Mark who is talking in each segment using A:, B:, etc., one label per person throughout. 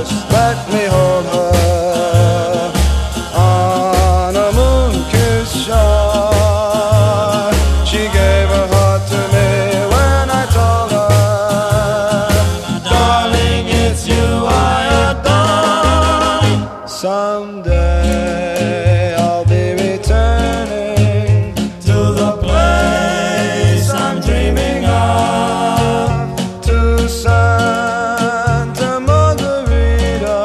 A: first let me hold her on a moon-kissed shore. She gave her heart to me when I told her, darling, it's you I adore. Someday I'll be returning to the place I'm dreaming of, to Santa Margarita,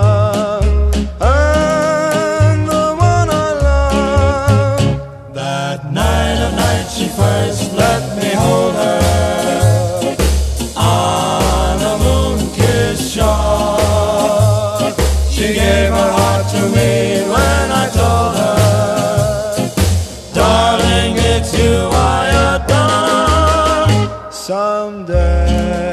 A: and the one I love. That night of nights she first let me hold her on a moon-kissed shore. She gave her heart to me when I told her, darling, it's you I adore. Someday